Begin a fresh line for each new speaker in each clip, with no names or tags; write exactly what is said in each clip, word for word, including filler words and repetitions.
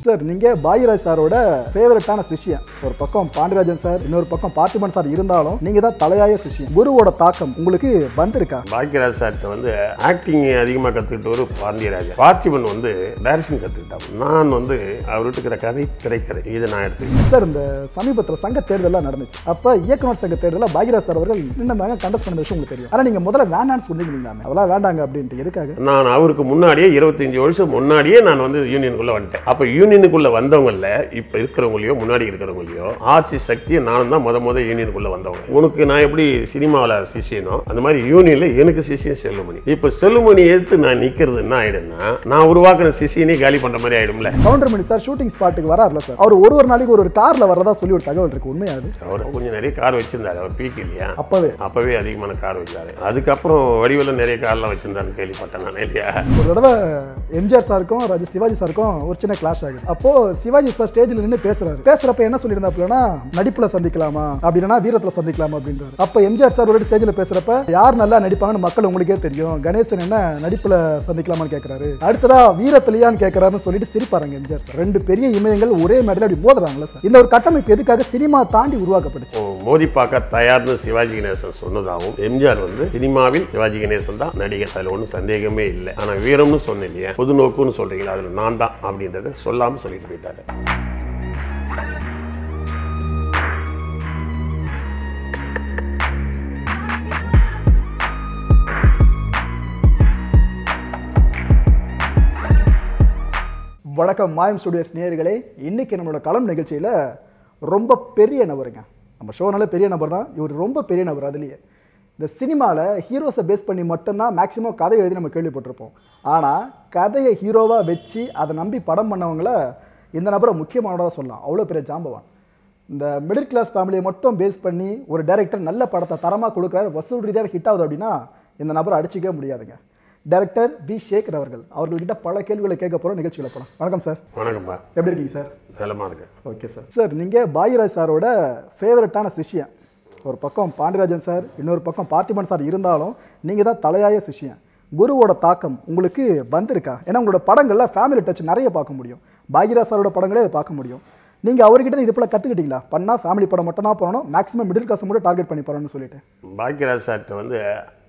Sir நீங்க பாகிராஜ் சாரோட ஃபேவரட்டான சிஷ்யன். ஒரு பக்கம் பாண்டியராஜன் சார், இன்னொரு பக்கம் பார்த்திபன் சார் இருந்தாலும் நீங்க தான் தலையாய சிஷ்யன். குருவோட தாக்கம் உங்களுக்கு வந்திருக்கா?
பாகிராஜ் சார்கிட்ட வந்து ஆக்டிங் அதிகமாக கற்றுக்கிட்ட ஒரு பாண்டியராஜன். பார்த்திபன் வந்து டைரக்ஷன் கற்றுக்கிட்டான். நான் வந்து அவர்கிட்ட இருக்கிற கதை திரைக்கதை இதை நான் எடுத்துக்கிட்டேன்.
சார் இந்த சமீபத்தில் சங்க தேர்தலாம் நடந்துச்சு. அப்ப இயக்குனர் சங்க தேர்தலில் பாகிராஜ் சார் அவர்கள் நின்று கண்டஸ்ட் பண்ண விஷயம் உங்களுக்கு தெரியும். ஆனா நீங்க முதல்ல வேண்டான்னு சொல்லிருந்தீங்க. அதெல்லாம் வேண்டாங்க அப்படின்ட்டு எதுக்காக?
நான் அவருக்கு முன்னாடியே இருபத்தஞ்சு வருஷம் முன்னாடியே நான் வந்து யூனியனுக்குள்ள வந்துட்டேன். அப்ப யூனியனுக்குள்ள வந்தவங்கல்ல இப்ப இருக்கிறவங்களையோ முன்னாடி இருக்கிறவங்களையோ ஆர்சி சக்தியை நானும் தான் முத முத யூனியனுக்குள்ள வந்தவங்க. உனக்கு நான் எப்படி சினிமாவில் சிஷியனோ அந்த மாதிரி யூனியன்ல எனக்கு சிஷியன் செல்லுமணி. இப்ப செல்லுமணி எடுத்து நான் நிக்கிறது என்ன ஆயிடும்னா நான் உருவாக்குன சிஷியனே காலி பண்ற மாதிரி ஆயிடும்ல.
கவுண்டர்மணி சார் ஷூட்டிங் ஸ்பாட்டுக்கு வராருல சார், அவர் ஒரு ஒரு நாளைக்கு ஒரு ஒரு கார்ல வரதா சொல்லி ஒரு தகவல் இருக்கு. உண்மையாது?
அவர் கொஞ்சம் நிறைய கார் வச்சிருந்தாரு. அவர் பீக் இல்லையா,
அப்பவே
அப்பவே அதிகமான கார் வச்சாரு. அதுக்கப்புறம் வடிவில் நிறைய கார்லாம் வச்சிருந்தாருன்னு கேள்விப்பட்டேன் நான். இல்லையா,
ஒரு தடவை எம்ஜிஆர் சாருக்கும் சிவாஜி சாருக்கும் ஒரு சின்ன கிளாஷ் ஆகுது. அப்போ சிவாஜி சார் ஸ்டேஜில் நின்று பேசுறாரு. பேசுறப்ப என்ன சொல்லியிருந்தாப்புலன்னா நடிப்புல சந்திக்கலாமா அப்படின்னா வீரத்துல சந்திக்கலாமா அப்படின்றாரு. அப்ப எம்ஜிஆர் சார் ஒரு ஸ்டேஜில் பேசுறப்ப யார் நல்லா நடிப்பாங்கன்னு மக்கள் உங்களுக்கே தெரியும், கணேசன் என்ன நடிப்புல சந்திக்கலாமான்னு கேட்கிறாரு. அடுத்ததா வீரத்திலையான்னு கேட்கிறாருன்னு சொல்லிட்டு சிரிப்பாருங்க எம்ஜிஆர் சார். ரெண்டு பெரிய இமயங்கள் ஒரே மேடையில் அப்படி மோதுறாங்களா சார். இந்த ஒரு கட்டமைப்பு எதுக்காக சினிமா தாண்டி உருவாக்கப்படுச்சு?
மோதி பார்க்க தயார்னு சிவாஜி கணேசன் சொன்னதாகவும் எம்ஜிஆர் வந்து சினிமாவில் சிவாஜி கணேசன் தான் நடிகர், அதுல ஒன்றும் சந்தேகமே இல்லை. ஆனா வீரம்னு சொன்னேன் இல்லையா, பொது நோக்குன்னு சொல்றீங்களா, அதுல நான் தான் அப்படின்றத சொல்லாம சொல்லிட்டு போயிட்டாரு.
வணக்கம் மாயம் ஸ்டுடியோஸ் நேயர்களே. இன்னைக்கு நம்மளோட களம் நிகழ்ச்சியில ரொம்ப பெரிய நபருங்க. நம்ம ஷோனால பெரிய நபர் தான், இவர் ரொம்ப பெரிய நபர். அதுலேயே இந்த சினிமாவில் ஹீரோஸை பேஸ் பண்ணி மட்டும்தான் மேக்ஸிமம் கதை எழுதி நம்ம கேள்விப்பட்டிருப்போம். ஆனால் கதையை ஹீரோவாக வச்சு அதை நம்பி படம் பண்ணவங்கள இந்த நபரை முக்கியமானதாக சொல்லலாம். அவ்வளோ பெரிய ஜாம்பவான். இந்த மிடில் கிளாஸ் ஃபேமிலியை மட்டும் பேஸ் பண்ணி ஒரு டைரக்டர் நல்ல படத்தை தரமாக கொடுக்குறாரு, வசூல் ரீதியாக ஹிட் ஆகுது அப்படின்னா இந்த நபரை அடிச்சிக்கவே முடியாதுங்க. டைரக்டர் பி சேகர் அவர்கள். அவர்கள்கிட்ட பல கேள்விகளை கேட்க போகிறோம். நிகழ்ச்சியில் போகலாம். வணக்கம் சார்.
வணக்கம்பா.
எப்படி இருக்கீங்க சார்?
நலமா இருக்கேன்.
Okay sir. சார் நீங்கள் பாகிராஜ் சாரோட ஃபேவரட்டான சிஷ்யன். ஒரு பக்கம் பாண்டியராஜன் சார், இன்னொரு பக்கம் பார்த்திபன் சார் இருந்தாலும் நீங்கள் தான் தலையாய சிஷ்யன். குருவோட தாக்கம் உங்களுக்கு வந்திருக்கா? ஏன்னா உங்களோட படங்களில் ஃபேமிலி டச் நிறைய பார்க்க முடியும். பாகிராஜ் சாரோட படங்களே அதை பார்க்க முடியும். நீங்கள் அவர்கிட்ட இது போல் கற்றுக்கிட்டீங்களா? பண்ணால் ஃபேமிலி படம் மட்டும் தான் பண்ணணும், மேக்ஸிமம் மிடில் கிளாஸ் மட்டும் டார்கெட் பண்ணி போகிறோன்னு சொல்லிட்டு.
பாகிராஜ் சார்கிட்ட வந்து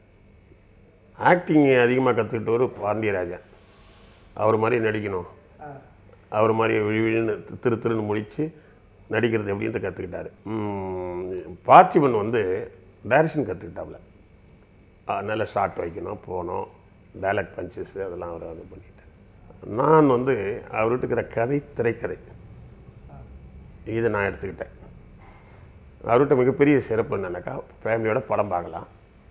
ஆக்டிங் அதிகமாக கற்றுக்கிட்ட ஒரு பாண்டியராஜன். அவர் மாதிரி நடிக்கணும், அவர் மாதிரி விழி விழின்னு திரு திருன்னு முடித்து நடிக்கிறது எப்படின்ட்டு கற்றுக்கிட்டாரு. பார்த்திபன் வந்து டைரக்ஷன் கற்றுக்கிட்டாப்புல. நல்ல ஷார்ட் வைக்கணும், போகணும், டைலாக் பஞ்சஸ் அதெல்லாம் அவர் இது பண்ணிட்டார். நான் வந்து அவர்கிட்ட இருக்கிற கதை திரைக்கதை இதை நான் எடுத்துக்கிட்டேன். அவர்கிட்ட மிகப்பெரிய சிறப்பு என்னன்னாக்கா ஃபேமிலியோட படம் பார்க்கலாம்,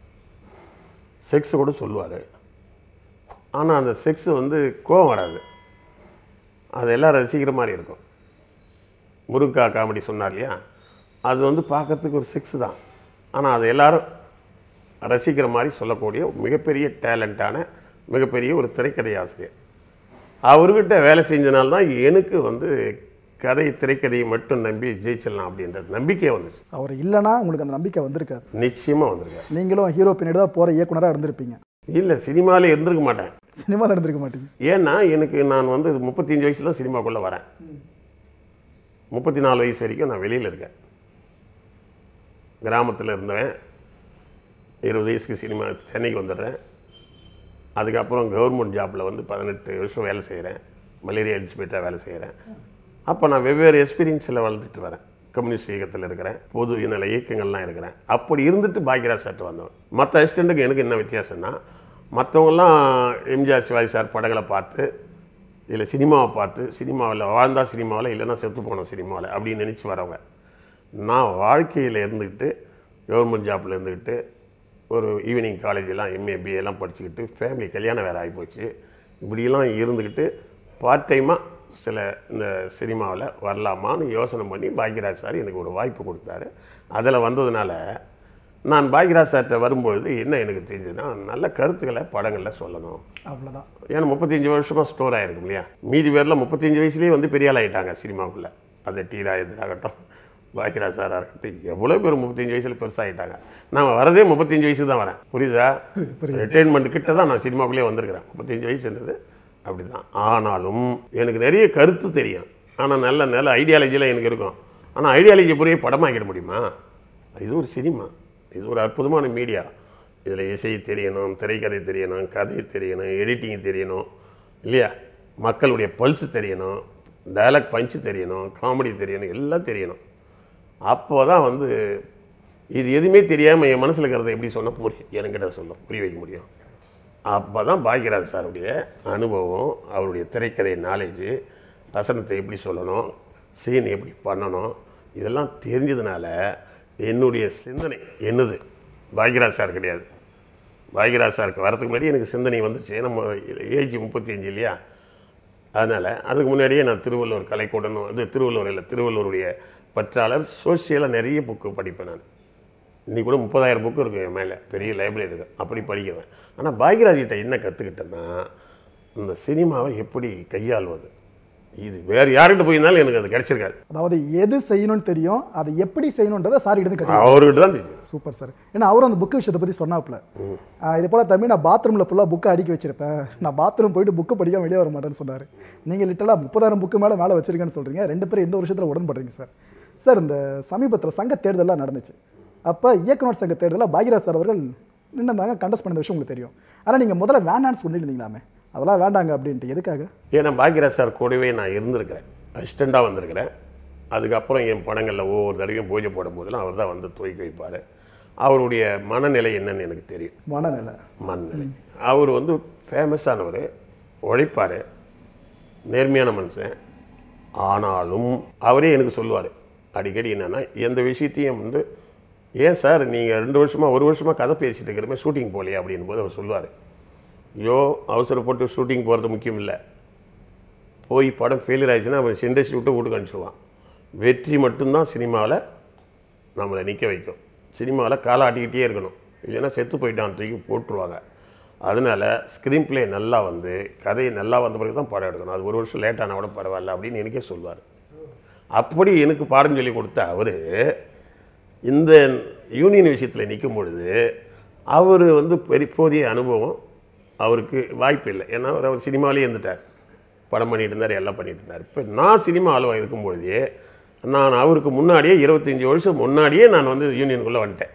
செக்ஸ் கூட சொல்லுவார். ஆனால் அந்த செக்ஸ் வந்து கோவம் வராது, அது எல்லோரும் ரசிக்கிற மாதிரி இருக்கும். முருங்கா காமெடி சொன்னார் இல்லையா, அது வந்து பார்க்கறதுக்கு ஒரு செக்ஸ் தான், ஆனால் அது எல்லோரும் ரசிக்கிற மாதிரி சொல்லக்கூடிய மிகப்பெரிய டேலண்டான மிகப்பெரிய ஒரு திரைக்கதை ஆசிரியர். அவர்கிட்ட வேலை செஞ்சனால்தான் எனக்கு வந்து கதை திரைக்கதையை மட்டும் நம்பி ஜெயிச்சிடலாம் அப்படின்ற நம்பிக்கை வந்துச்சு.
அவர் இல்லைன்னா உங்களுக்கு அந்த நம்பிக்கை வந்திருக்காது?
நிச்சயமாக வந்திருக்காரு.
நீங்களும் ஹீரோ பின்னாடி தான் போகிற இயக்குனராக இருந்திருப்பீங்க.
இல்லை, சினிமாவில் இருந்திருக்க மாட்டேன்.
சினிமாவில் இருந்திருக்க மாட்டீங்க.
ஏன்னா எனக்கு நான் வந்து முப்பத்தஞ்சு வயசுல தான் சினிமாக்குள்ளே வரேன். முப்பத்தி நாலு வயசு வரைக்கும் நான் வெளியில் இருக்கேன். கிராமத்தில் இருந்தவன் இருபது வயசுக்கு சினிமா சென்னைக்கு வந்துடுறேன். அதுக்கப்புறம் கவர்மெண்ட் ஜாப்பில் வந்து பதினெட்டு வருஷம் வேலை செய்கிறேன், மலேரியா இன்ஸ்பெக்டராக வேலை செய்கிறேன். அப்போ நான் வெவ்வேறு எக்ஸ்பீரியன்ஸில் வளர்ந்துட்டு வரேன். கம்யூனிஸ்ட் இயக்கத்தில் இருக்கிறேன், பொது இநல இயக்கங்கள்லாம் இருக்கிறேன். அப்படி இருந்துட்டு பாகிராஜ் சார்ட்டு வந்தவன். மற்ற அசிஸ்டண்ட்டுக்கு எனக்கு என்ன வித்தியாசம்னா, மற்றவங்களாம் எம்ஜிஆர் சிவாஜி சார் படங்களை பார்த்து இல்லை சினிமாவை பார்த்து சினிமாவில் வாழ்ந்தா சினிமாவில் இல்லைன்னா செத்து போனோம் சினிமாவில் அப்படின்னு நினச்சி வரவங்க. நான் வாழ்க்கையில் இருந்துக்கிட்டு கவர்மெண்ட் ஜாப்பில் இருந்துக்கிட்டு ஒரு ஈவினிங் காலேஜெலாம் எம்ஏ பிஏலாம் படிச்சுக்கிட்டு ஃபேமிலி கல்யாணம் வேறு ஆகிப்போச்சு. இப்படியெல்லாம் இருந்துக்கிட்டு பார்ட் டைமாக சில இந்த சினிமாவில் வரலாமான்னு யோசனை பண்ணி பாகிராஜ் சார் எனக்கு ஒரு வாய்ப்பு கொடுத்தாரு. அதில் வந்ததுனால நான் பாகிராஜ் சார்கிட்ட வரும்பொழுது என்ன எனக்கு தெரிஞ்சதுன்னா, நல்ல கருத்துக்களை படங்களில் சொல்லணும்,
அவ்வளோதான்.
ஏன்னா முப்பத்தஞ்சு வருஷமாக ஸ்டோர் ஆகிருக்கும் இல்லையா. மீதி பேரில் முப்பத்தஞ்சு வயசுலேயே வந்து பெரிய ஆள் ஆகிட்டாங்க சினிமாவுக்குள்ளே. அது டி ராஜேந்திராகட்டும், பாகிராஜ் சாராக இருக்கட்டும், எவ்வளோ பேர் முப்பத்தஞ்சு வயசில் பெருசாகிட்டாங்க. நான் வரதே முப்பத்தஞ்சு வயசு தான் வரேன், புரியுதா? ரிட்டைர்மெண்ட் கிட்ட தான் நான் சினிமாவுக்குள்ளே வந்திருக்கிறேன். முப்பத்தஞ்சு வயசுன்றது அப்படி தான். ஆனாலும் எனக்கு நிறைய கருத்து தெரியும். ஆனால் நல்ல நல்ல ஐடியாலஜிலாம் எனக்கு இருக்கும். ஆனால் ஐடியாலஜி புரிய படமாக்கிட முடியுமா? இது ஒரு சினிமா, இது ஒரு அற்புதமான மீடியா. இதில் இசை தெரியணும், திரைக்கதை தெரியணும், கதை தெரியணும், எடிட்டிங் தெரியணும் இல்லையா, மக்களுடைய பல்ஸ் தெரியணும், டயலாக் பஞ்சு தெரியணும், காமெடி தெரியணும், எல்லாம் தெரியணும். அப்போ தான் வந்து இது எதுவுமே தெரியாமல் என் மனசில் இருக்கிறத எப்படி சொன்னால் புரியும், என்கிட்ட சொல்ல புரிய வைக்க முடியும். அப்போ தான் பாக்யராஜ் சாருடைய அனுபவம், அவருடைய திரைக்கதை நாலேஜு, வசனத்தை எப்படி சொல்லணும், சீன் எப்படி பண்ணணும், இதெல்லாம் தெரிஞ்சதுனால என்னுடைய சிந்தனை என்னது பாக்யராஜ் சார் கிடையாது. பாக்யராஜ் சாருக்கு வரதுக்கு முன்னாடி எனக்கு சிந்தனை வந்துச்சு. நம்ம ஏஜ் முப்பத்தி அஞ்சு இல்லையா, அதனால் அதுக்கு முன்னாடியே நான் திருவள்ளுவர் கலைக்கூடம் வந்து திருவள்ளுவர் இல்லை திருவள்ளுவருடைய பற்றாளர், சோசியலாக நிறைய புக்கு படிப்பேன். நான் இன்றைக்கி கூட முப்பதாயிரம் புக்கு இருக்கும் என் மேலே, பெரிய லைப்ரரி இருக்குது, அப்படி படிக்குவேன். ஆனால் பாக்யராஜ்கிட்ட என்ன கற்றுக்கிட்டேன்னா, இந்த சினிமாவை எப்படி கையாள்வது, இது வேறு யார்கிட்ட போயிருந்தாலும் எனக்கு அது கிடைச்சிருக்காது.
அதாவது எது செய்யணும்னு தெரியும், அதை எப்படி செய்யணுன்றதை சார் கிட்ட கற்று
அவர்கிட்ட தான் தெரியும்.
Super sir. ஏன்னா அவரும் அந்த புக்கு விஷயத்தை பற்றி சொன்னாப்புல, இது போல் தம்பி நான் பாத்ரூமில் ஃபுல்லாக புக்கை அடுக்கி வச்சிருப்பேன், நான் பாத்ரூம் போயிட்டு புக்கு படிக்க வெளியே வர மாட்டேன்னு சொன்னார். நீங்கள் லிட்டலாக முப்பதாயிரம் புக்கு மேலே மேலே வச்சிருக்கேன்னு சொல்கிறீங்க. ரெண்டு பேரும் எந்த வருஷத்தில் உடன்படுறீங்க சார்? சார் இந்த சமீபத்தில் சங்க தேர்தலாம் நடந்துச்சு. அப்போ இயக்குனர் சங்க தேர்தலில் பாக்யராஜ் சார் அவர்கள் நின்றுந்தாங்க, கண்டஸ்ட் பண்ண விஷயம் உங்களுக்கு தெரியும். ஆனால் நீங்கள் முதல்ல வேண்டான்னு சொல்லியிருந்தீங்களாமே, அதெல்லாம் வேண்டாங்க அப்படின்ட்டு எதுக்காக?
ஏன்னா பாக்யராஜ் சார் கூடவே நான் இருந்திருக்கிறேன், அசிஸ்டண்ட்டாக வந்திருக்கிறேன். அதுக்கப்புறம் என் படங்களில் ஒவ்வொரு தடவையும் பூஜை போடும் போதெல்லாம் அவர் தான் வந்து துவக்கி வைப்பார். அவருடைய மனநிலை என்னன்னு எனக்கு தெரியும்.
மனநிலை
மனநிலை அவர் வந்து ஃபேமஸானவர், உழைப்பார், நேர்மையான மனுஷன். ஆனாலும் அவரே எனக்கு சொல்லுவார் அடிக்கடி என்னென்னா, எந்த விஷயத்தையும் வந்து ஏன் சார் நீங்கள் ரெண்டு வருஷமாக ஒரு வருஷமாக கதை பேசிட்டு இருக்கிறமே ஷூட்டிங் போகலையா அப்படின் போது அவர் சொல்லுவார், ஐயோ அவசரப்பட்டு ஷூட்டிங் போகிறது முக்கியம் இல்லை, போய் படம் ஃபெயிலியர் ஆயிடுச்சுன்னா அவன் இண்டஸ்ட்ரி விட்டு வீட்டுக்கு அனுப்பிச்சிடுவான். வெற்றி மட்டும்தான் சினிமாவில் நம்மளை நிற்க வைக்கும். சினிமாவில் காலை ஆட்டிக்கிட்டே இருக்கணும், இல்லைன்னா செத்து போயிட்டான் தூக்கி போட்டுருவாங்க. அதனால் ஸ்க்ரீன் பிளே நல்லா வந்து கதையை நல்லா வந்த பிறகு தான் படம் எடுக்கணும். அது ஒரு வருஷம் லேட்டான கூட பரவாயில்ல அப்படின்னு எனக்கே சொல்வார். அப்படி எனக்கு பாடம் சொல்லி கொடுத்த அவர் இந்த யூனியன் விஷயத்தில் நிற்கும் பொழுது அவர் வந்து பெரிய போதிய அனுபவம் அவருக்கு வாய்ப்பு இல்லை. ஏன்னா அவர் அவர் சினிமாவிலே இருந்துட்டார், படம் பண்ணிட்டு இருந்தார், எல்லாம் பண்ணிட்டு இருந்தார். இப்போ நான் சினிமா ஆளுவாக இருக்கும்பொழுதே நான் அவருக்கு முன்னாடியே இருபத்தஞ்சி வருஷம் முன்னாடியே நான் வந்து யூனியனுக்குள்ளே வந்துட்டேன்.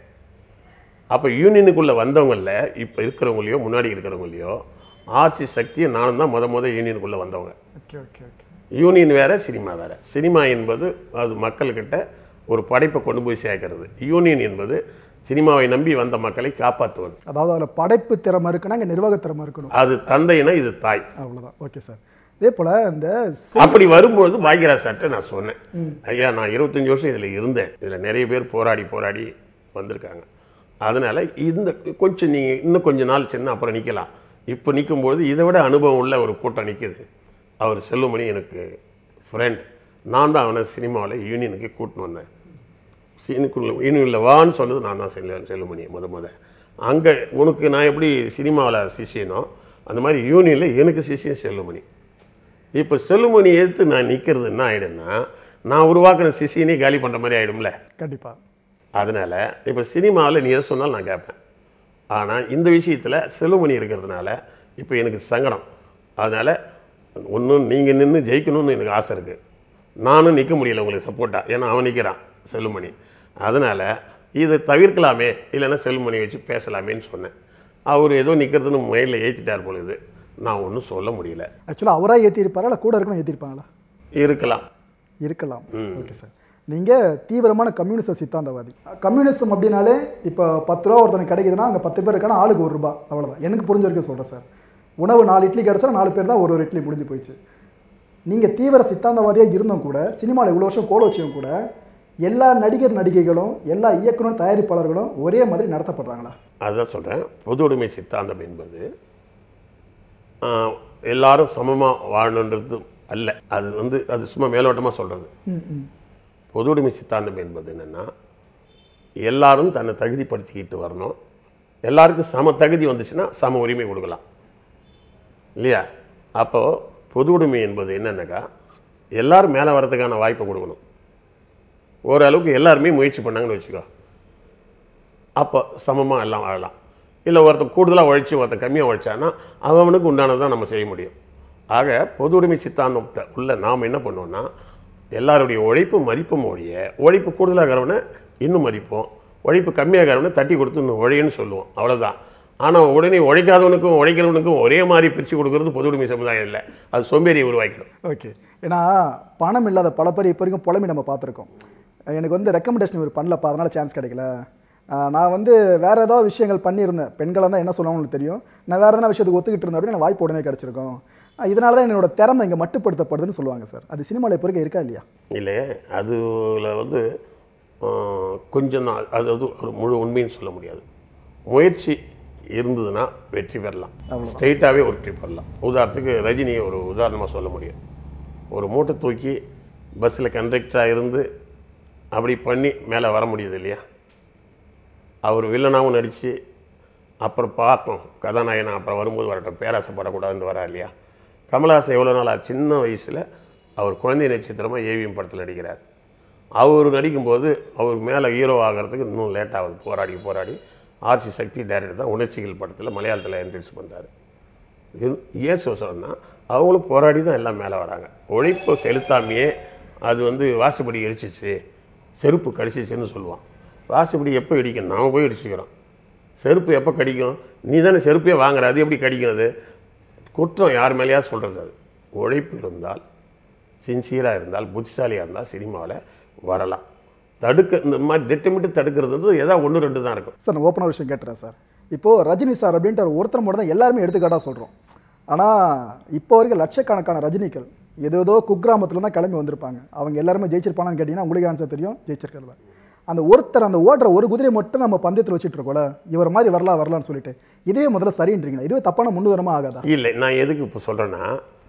அப்போ யூனியனுக்குள்ளே வந்தவங்களில் இப்போ இருக்கிறவங்களையோ முன்னாடி இருக்கிறவங்களையோ ஆர்சி சக்தியை நானும் தான் முத முத யூனியனுக்குள்ளே வந்தவங்க.
ஓகே ஓகே ஓகே
யூனியன் வேறு, சினிமா வேறு. சினிமா என்பது அது மக்கள்கிட்ட ஒரு படைப்பை கொண்டு போய் சேர்க்கறது. யூனியன் என்பது சினிமாவை நம்பி வந்த மக்களை காப்பாற்றுவது.
அதாவது அதில் படைப்பு திறமை இருக்குன்னா இங்கே நிர்வாக திறமை இருக்கணும்.
அது தந்தைனா இது தாய்,
அவ்வளோதான். Okay sir. இதே போல் இந்த
அப்படி வரும்பொழுது பாக்யராஜ் சார்ட்ட நான் சொன்னேன், ஐயா நான் இருபத்தஞ்சி வருஷம் இதில் இருந்தேன், இதில் நிறைய பேர் போராடி போராடி வந்திருக்காங்க, அதனால் இந்த கொஞ்சம் நீங்கள் இன்னும் கொஞ்சம் நாள் சின்ன அப்புறம் நிற்கலாம். இப்போ நிற்கும்போது இதை விட அனுபவம் உள்ள ஒரு கூட்டம் நிற்கிது. அவர் செல்லுமணி எனக்கு ஃப்ரெண்ட், நான் தான் அவனை சினிமாவில் யூனியனுக்கு கூட்டின்னு வந்தேன். சீனுக்குள்ள யூனியனில் வான்னு சொன்னது நான் தான் செல்ல செல்லுமணி முத முத. அங்கே உனக்கு நான் எப்படி சினிமாவில் சிஷியனோ அந்த மாதிரி யூனியனில் எனக்கு சிஷியன் செல்லுமணி. இப்போ செல்லுமணி எடுத்து நான் நிற்கிறது என்ன ஆகிடும்னா, நான் உருவாக்கின சிஷியனே காலி பண்ணுற மாதிரி ஆகிடும்ல.
கண்டிப்பாக.
அதனால் இப்போ சினிமாவில் நீ எதை சொன்னாலும் நான் கேட்பேன். ஆனால் இந்த விஷயத்தில் செல்லுமணி இருக்கிறதுனால இப்போ எனக்கு சங்கடம். அதனால் ஒன்றும் நீங்கள் நின்று ஜெயிக்கணும்னு எனக்கு ஆசை இருக்குது, நானும் நிற்க முடியல உங்களுக்கு சப்போர்ட்டாக, ஏன்னா அவன் நிற்கிறான் செல்லுமணி. அதனால் இதை தவிர்க்கலாமே, இல்லைன்னா செல்லுமணி வச்சு பேசலாமேன்னு சொன்னேன். அவர் ஏதோ நிற்கிறதுன்னு மைண்டில் ஏற்றிட்டார் பொழுது நான் ஒன்றும் சொல்ல முடியல.
ஆக்சுவலாக அவராக ஏற்றிருப்பாரா இல்லை கூட இருக்கணும் ஏற்றிருப்பாங்களா?
இருக்கலாம்
இருக்கலாம். Okay sir. நீங்கள் தீவிரமான கம்யூனிச சித்தாந்தவாதி. கம்யூனிசம் அப்படின்னாலே இப்போ பத்து ரூபா ஒருத்தனுக்கு கிடைக்குதுன்னா அங்கே பத்து பேர் இருக்கானா ஆளுக்கு ஒரு ரூபா, அவ்வளோதான். எனக்கு புரிஞ்ச வரைக்கும் சொல்கிறேன் சார். உணவு நாலு இட்லி கிடச்சா நாலு பேர் தான் ஒரு ஒரு இட்லி முடிஞ்சு போயிடுச்சு. நீங்கள் தீவிர சித்தாந்தவாதியாக இருந்தும் கூட, சினிமாவில் இவ்வளோ வருஷம் கோல வச்சவங்க கூட, எல்லா நடிகர் நடிகைகளும் எல்லா இயக்குனர் தயாரிப்பாளர்களும் ஒரே மாதிரி நடத்தப்படுறாங்களா?
அதுதான் சொல்கிறேன். பொது உடைமை சித்தாந்தம் என்பது எல்லாரும் சமமாக வாழணுன்றது அல்ல. அது வந்து அது சும்மா மேலோட்டமாக சொல்கிறது. பொது உடைமை சித்தாந்தம் என்பது என்னென்னா, எல்லாரும் தன்னை தகுதிப்படுத்திக்கிட்டு வரணும். எல்லாருக்கும் சம தகுதி வந்துச்சுன்னா சம உரிமை கொடுக்கலாம் இல்லையா? அப்போது பொது உடைமை என்பது என்னென்னாக்கா, எல்லோரும் மேலே வரதுக்கான வாய்ப்பை கொடுக்கணும். ஓரளவுக்கு எல்லாருமே முயற்சி பண்ணாங்கன்னு வச்சுக்கோ, அப்போ சமமாக எல்லாம் வாழலாம். இல்லை ஒருத்தர் கூடுதலாக உழைச்சி ஒருத்தர் கம்மியாக உழைச்சான்னா அவனுக்கு உண்டானதான் நம்ம செய்ய முடியும். ஆக பொது உடைமை சித்தாந்தத்தை உள்ள நாம் என்ன பண்ணுவோம்னா, எல்லாருடைய உழைப்பு மதிப்பும் ஒழிய உழைப்பு கூடுதலாகிறவனை இன்னும் மதிப்போம், உழைப்பு கம்மியாகிறவனை தட்டி கொடுத்து இன்னும் உழைன்னு சொல்லுவோம், அவ்வளோதான். ஆனால் உடனே உழைக்காதவனுக்கும் உழைக்கிறவனுக்கும் ஒரே மாதிரி பிரித்து கொடுக்கறது பொது உடைமை சமுதாயம் இல்லை, அது சோம்பேறியை உருவாக்கிடும்.
ஓகே, ஏன்னா பணம் இல்லாத பல பேர் இப்போ வரைக்கும் புலம்பி நம்ம பார்த்துருக்கோம். எனக்கு வந்து ரெக்கமெண்டேஷன் ஒரு பண்ணலப்பா, அதனால் சான்ஸ் கிடைக்கல. நான் வந்து வேறு ஏதாவது விஷயங்கள் பண்ணியிருந்தேன், பெண்களாக தான் என்ன சொல்லுவாங்கன்னு தெரியும், நான் வேறு எதனா விஷயத்துக்கு ஒத்துக்கிட்டு இருந்தேன் அப்படின்னு வாய்ப்பு உடனே கிடச்சிருக்கோம். இதனால தான் என்னோட திறமை இங்கே மட்டுப்படுத்தப்படுதுன்னு சொல்லுவாங்க சார். அது சினிமாவில் இப்போ இருக்க இருக்கா இல்லையா?
இல்லை, அதில் வந்து கொஞ்சம் நாள் அது வந்து ஒரு முழு உண்மைன்னு சொல்ல முடியாது. முயற்சி இருந்ததுன்னா வெற்றி பெறலாம், ஸ்ட்ரெயிட்டாகவே ஒரு வெற்றி பெறலாம். உதாரணத்துக்கு ரஜினியை ஒரு உதாரணமாக சொல்ல முடியும். ஒரு மூட்டை தூக்கி பஸ்ஸில் கண்டக்டராக இருந்து அப்படி பண்ணி மேலே வர முடியுது இல்லையா? அவர் வில்லனாகவும் நடித்து அப்புறம் பார்க்கும் கதாநாயகன் அப்புறம் வரும்போது வரட்டும் பேராசைப்படக்கூடாதுன்னு வரா இல்லையா? கமலஹாசன் எவ்வளோ நாளாக சின்ன வயசில் அவர் குழந்தை நட்சத்திரமாக ஏவிஎம் படத்தில் நடிக்கிறார். அவர் நடிக்கும்போது அவர் மேலே ஹீரோ ஆகிறதுக்கு இன்னும் லேட் ஆகுது, போராடி போராடி ஆர்சி சக்தி டைரக்டர் தான் உணர்ச்சிகள் படத்தில் மலையாளத்தில் என்ட்ரிஸ் பண்ணுறாரு. ஏன் சொல்கிறேன்னா அவங்களும் போராடி தான் எல்லாம் மேலே வராங்க. உழைப்பு செலுத்தாமையே அது வந்து வாசுபடி இடிச்சிச்சு, செருப்பு கடிச்சிச்சுன்னு சொல்லுவான். வாசுபடி எப்போ இடிக்கணும்? நாம் போய் இடிச்சுக்கிறோம். செருப்பு எப்போ கடிக்கும்? நீ தானே செருப்பே வாங்குற, அது எப்படி கடிக்கிறது? குற்றம் யார் மேலேயா சொல்கிறது? அது உழைப்பு இருந்தால், சின்சியராக இருந்தால், புத்திசாலியாக இருந்தால் சினிமாவில் வரலாம். தடுக்க இந்த மாதிரி திட்டமிட்டு தடுக்கிறது வந்து ஏதாவது ஒன்று ரெண்டு தான் இருக்கும்.
சார் நான் ஓப்பனாக விஷயம் கேட்டுறேன் சார். இப்போது ரஜினி சார் அப்படின்ட்டு ஒருத்தர் மட்டும் தான் எல்லாருமே எடுத்துக்காட்டாக சொல்கிறோம். ஆனால் இப்போ வரைக்கும் லட்சக்கணக்கான ரஜினிகள் ஏதோ ஏதோ குக்கிராமத்தில் தான் கிளம்பி வந்திருப்பாங்க. அவங்க எல்லாருமே ஜெயிச்சிருப்பானு கேட்டிங்கன்னா உங்களுக்கு ஆன்சர் தெரியும், ஜெயிச்சிருக்கிறதுல. அந்த ஒருத்தர் அந்த ஓடுற ஒரு குதிரை மட்டும் நம்ம பந்தயத்தில் வச்சுட்டு இருக்கோம்ல, இவர் மாதிரி வரலாம் வரலான்னு சொல்லிட்டு இதே முதல்ல சரின்றீங்களா? இதுவே தப்பான முன்னுதாரணமாக ஆகாதா?
இல்லை, நான் எதுக்கு இப்போ சொல்கிறேன்னா,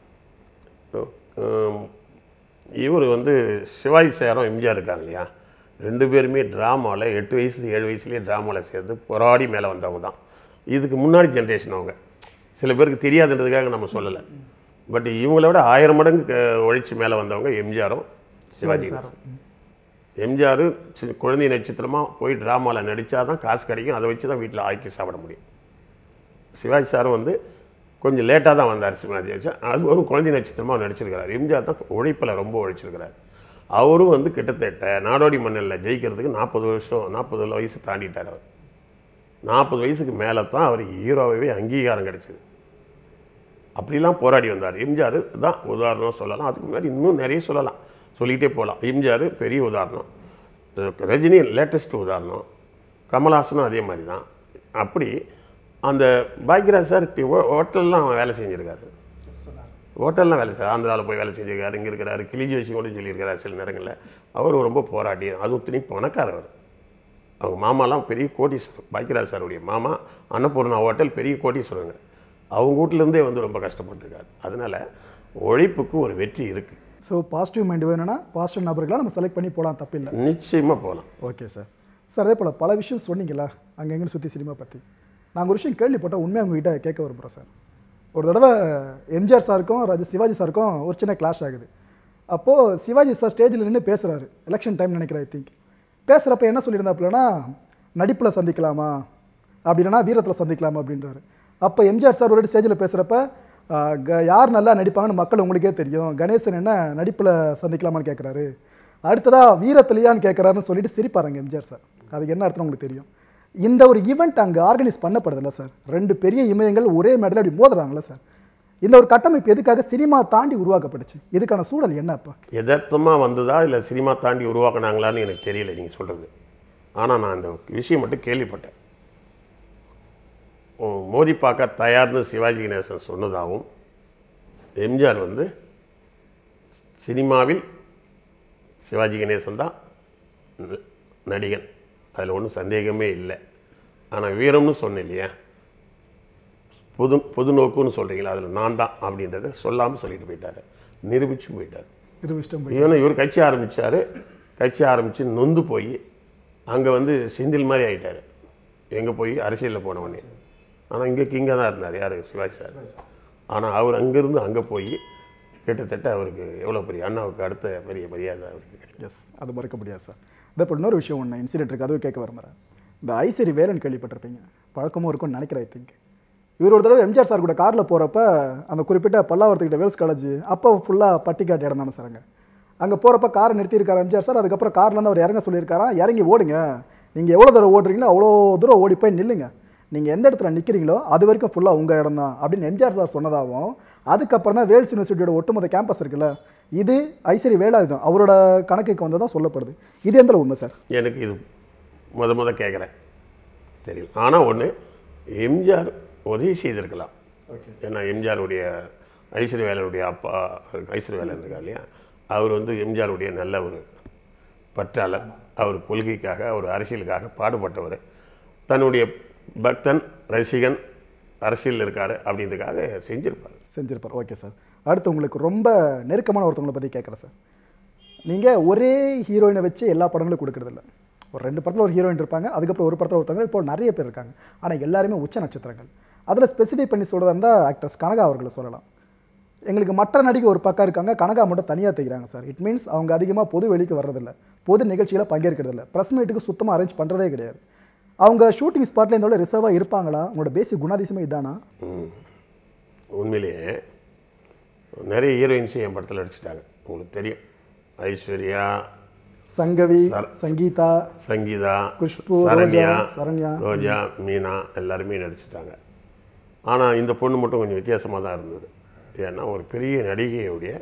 இவர் வந்து சிவாஜி சாரும் எம்ஜிஆர் இருக்காங்க இல்லையா, ரெண்டு பேருமே ட்ராமாவில் எட்டு வயசு ஏழு வயசுலேயே ட்ராமாவில் சேர்ந்து போராடி மேலே வந்தவங்க தான். இதுக்கு முன்னாடி ஜென்ரேஷன் அவங்க. சில பேருக்கு தெரியாதுன்றதுக்காக நம்ம சொல்லலை. பட் இவங்கள விட ஆயிரம் மடங்கு உழைச்சி மேலே வந்தவங்க எம்ஜிஆரும் சிவாஜி. எம்ஜிஆர் குழந்தை நட்சத்திரமாக போய் ட்ராமாவில் நடித்தா தான் காசு கிடைக்கும், அதை வச்சு தான் வீட்டில் ஆக்கி சாப்பிட முடியும். சிவாஜி சாரும் வந்து கொஞ்சம் லேட்டாக தான் வந்தார் சிவாஜி வச்சு, அது ஒரு குழந்தை நட்சத்திரமாக நடிச்சிருக்கிறார். எம்ஜிஆர் தான் உழைப்பில் ரொம்ப உழைச்சிருக்கிறார். அவரும் வந்து கிட்டத்தட்ட நாடோடி மன்னனில் ஜெயிக்கிறதுக்கு நாற்பது வருஷம் நாற்பது வயசு தாண்டிட்டார். அவர் நாற்பது வயசுக்கு மேலே தான் அவர் ஹீரோவே அங்கீகாரம் கிடைச்சிது. அப்படிலாம் போராடி வந்தார். எம்ஜிஆர் தான் உதாரணம் சொல்லலாம். அதுக்கு முன்னாடி இன்னும் நிறைய சொல்லலாம், சொல்லிகிட்டே போகலாம். எம்ஜிஆர் பெரிய உதாரணம், ரஜினி லேட்டஸ்ட் உதாரணம், கமல்ஹாசனும் அதே மாதிரி தான். அப்படி அந்த பாக்யராஜ் சார் ஹோட்டல்லாம் வேலை செஞ்சுருக்காரு, ஹோட்டல்லாம் வேலை செய்ய ஆந்திராவில் போய் வேலை செஞ்சுருக்காரு, இங்கே இருக்கிறாரு, கிளிஜி வச்சு கூட சொல்லியிருக்காரு சில நேரங்களில். அவர் ரொம்ப போராடி, அதுவும் துணி பணக்காரவர். அவங்க மாமாலாம் பெரிய கோட்டீஸ்வரர். பாக்யராஜ் சாருடைய மாமா அன்னபூர்ணா ஹோட்டல் பெரிய கோட்டீஸ்வரங்க. அவங்க வீட்டிலேருந்தே வந்து ரொம்ப கஷ்டப்பட்டுருக்காரு. அதனால் உழைப்புக்கு ஒரு வெற்றி இருக்குது.
ஸோ பாசிட்டிவ் மைண்ட் வேணும்னா பாசிட்டிவ் நபர்களாக நம்ம செலக்ட் பண்ணி போகலாம், தப்பில்லை.
நிச்சயமாக போகலாம்.
Okay sir. சார் அதே போல் பல விஷயம் சொன்னீங்களா அங்கே எங்கேன்னு சுற்றி சினிமா பற்றி. நாங்கள் ஒரு விஷயம் கேள்விப்பட்டால் உண்மையாக உங்ககிட்ட கேட்க விரும்புகிறோம் சார். ஒரு தடவை எம்ஜிஆர் சாருக்கும் ராஜ சிவாஜி சாருக்கும் ஒரு சின்ன கிளாஷ் ஆகுது. அப்போது சிவாஜி சார் ஸ்டேஜில் நின்று பேசுகிறாரு, எலெக்ஷன் டைம் நினைக்கிறேன் ஐ திங்க். பேசுகிறப்ப என்ன சொல்லியிருந்தாப்புலன்னா, நடிப்பில் சந்திக்கலாமா அப்படி இல்லைனா வீரத்தில் சந்திக்கலாமா அப்படின்றாரு. அப்போ எம்ஜிஆர் சார் ஒரு ஸ்டேஜில் பேசுகிறப்ப யார் நல்லா நடிப்பாங்கன்னு மக்கள் உங்களுக்கே தெரியும், கணேசன் என்ன நடிப்பில் சந்திக்கலாமான்னு கேட்குறாரு, அடுத்ததாக வீரத்திலையான்னு கேட்குறாருன்னு சொல்லிட்டு சிரிப்பாருங்க எம்ஜிஆர் சார். அதுக்கு என்ன அர்த்தம் உங்களுக்கு தெரியும்? இந்த ஒரு ஈவெண்ட் அங்கே ஆர்கனைஸ் பண்ணப்படுதில்ல சார், ரெண்டு பெரிய இமயங்கள் ஒரே மேடையில் அப்படி மோதுறாங்களே சார். இந்த ஒரு கட்டமைப்பு எதுக்காக சினிமா தாண்டி உருவாக்கப்பட்டுச்சு? இதுக்கான சூழல் என்ன? அப்போ
எதார்த்தமாக வந்ததா இல்லை சினிமா தாண்டி உருவாக்கினாங்களான்னு எனக்கு தெரியல நீங்கள் சொல்கிறது. ஆனால் நான் அந்த விஷயம் மட்டும் கேள்விப்பட்டேன். மோதி பார்க்க தயார்னு சிவாஜி கணேசன் சொன்னதாகவும், எம்ஜிஆர் வந்து சினிமாவில் சிவாஜி கணேசன் தான் நடிகன், அதில் ஒன்றும் சந்தேகமே இல்லை. ஆனால் வீரம்னு சொன்னேன் இல்லையா, பொது பொது நோக்குன்னு சொல்கிறீங்களா, அதில் நான் தான் அப்படின்றத சொல்லாமல் சொல்லிட்டு போயிட்டார், நிரூபிச்சு போயிட்டார். ஏன்னா இவர் கட்சி ஆரம்பித்தார், கட்சி ஆரம்பித்து நொந்து போய் அங்கே வந்து செந்தில் மாதிரி ஆகிட்டார், எங்கே போய் அரசியலில் போனவொடனே. ஆனால் இங்கே கிங்காக தான் இருந்தார் யார், சிவாஜி சார். ஆனால் அவர் அங்கேருந்து அங்கே போய் கிட்டத்தட்ட அவருக்கு எவ்வளோ பெரிய அண்ணாவுக்கு அடுத்த பெரிய மரியாதை அவருக்கு.
எஸ், அது மறக்க முடியாது சார். இதே போல் இன்னொரு விஷயம் ஒன்று இன்சிடென்ட் இருக்குது, அதுவும் கேட்க வரமாறேன். இந்த ஐசரி வேலன் கேள்விப்பட்டிருப்பீங்க, பழக்கமும் இருக்கும்னு நினைக்கிறேன் ஐ திங்க். இவர் ஒரு தடவை எம்ஜிஆர் சார் கூட காரில் போகிறப்ப அந்த குறிப்பிட்ட பல்லாவரத்துக்கிட்ட வேல்ஸ் காலேஜ் அப்போ ஃபுல்லாக பட்டிக்காட்டு இடம் தானே சார். அங்கே அங்கே போகிறப்ப காரை நிறுத்தியிருக்காரு எம்ஜிஆர் சார். அதுக்கப்புறம் கார்லேருந்து அவர் இறங்க சொல்லியிருக்காரா, இறங்கி ஓடுங்க, நீங்கள் எவ்வளோ தூரம் ஓடுறீங்களோ அவ்வளோ தூரம் ஓடி போய் நில்லுங்க, நீங்கள் எந்த இடத்துல நிற்கிறீங்களோ அது வரைக்கும் ஃபுல்லாக உங்கள் இடம் தான் அப்படின்னு எம்ஜிஆர் சார் சொன்னதாகவும், அதுக்கப்புறம் தான் வேல்ஸ் யூனிவர்சிட்டியோட ஒட்டுமொத்த கேம்பஸ் இருக்குல்ல, இது ஐஸ்வரி வேலாயுதம் அவரோட கணக்குக்கு வந்ததான் சொல்லப்படுது. இது எந்த உண்மை சார்?
எனக்கு இது முத முத கேட்குறேன் தெரியும். ஆனால் ஒன்று, எம்ஜிஆர் உதவி செய்திருக்கலாம். ஏன்னா எம்ஜிஆருடைய ஐஸ்வரி வேலனுடைய அப்பா ஐஸ்வரி வேலன் இருக்கா இல்லையா, அவர் வந்து எம்ஜிஆருடைய நல்ல ஒரு பற்றாளர், அவர் கொள்கைக்காக அவர் அரசியலுக்காக பாடுபட்டவர், தன்னுடைய பக்தன் ரசிகன் அரசியல் இருக்காரு அப்படின்றதுக்காக செஞ்சிருப்பார்
செஞ்சிருப்பார் ஓகே சார். அடுத்து உங்களுக்கு ரொம்ப நெருக்கமான ஒருத்தவங்களை பற்றி கேட்குறேன் சார். நீங்கள் ஒரே ஹீரோயினை வச்சு எல்லா படங்களும் கொடுக்குறதில்ல, ஒரு ரெண்டு படத்தில் ஒரு ஹீரோயின் இருப்பாங்க, அதுக்கப்புறம் ஒரு படத்தில் ஒருத்தவங்க, இப்போ நிறைய பேர் இருக்காங்க, ஆனால் எல்லாருமே உச்ச நட்சத்திரங்கள். அதில் ஸ்பெசிஃபை பண்ணி சொல்கிறதா இருந்தால் ஆக்ட்ரஸ் கனகா அவர்களை சொல்லலாம். எங்களுக்கு மற்ற நடிகை ஒரு பக்கம் இருக்காங்க, கனகா மட்டும் தனியாக தெரிகிறாங்க சார். இட் மீன்ஸ் அவங்க அதிகமாக பொது வெளிக்கு வர்றதில்ல, பொது நிகழ்ச்சியில் பங்கேற்கிறதில்ல, ப்ரெஸ் மீட்டுக்கு சுத்தமாக அரேஞ்ச் பண்ணுறதே கிடையாது. அவங்க ஷூட்டிங் ஸ்பாட்டில் இருந்தோட ரிசர்வாக இருப்பாங்களா? உங்களோட பேசிக் குணாதிசயமே இதானா?
உண்மையிலேயே நிறைய ஹீரோயின்ஸு என் படத்தில் நடிச்சிட்டாங்க, உங்களுக்கு தெரியும். ஐஸ்வர்யா,
சங்கவி, சங்கீதா,
சங்கீதா,
குஷ்பு,
சரண்யா,
சரண்யா,
ரோஜா, மீனா எல்லாருமே நடிச்சிட்டாங்க. ஆனால் இந்த பொண்ணு மட்டும் கொஞ்சம் வித்தியாசமாக தான் இருந்தது. ஏன்னா ஒரு பெரிய நடிகையுடைய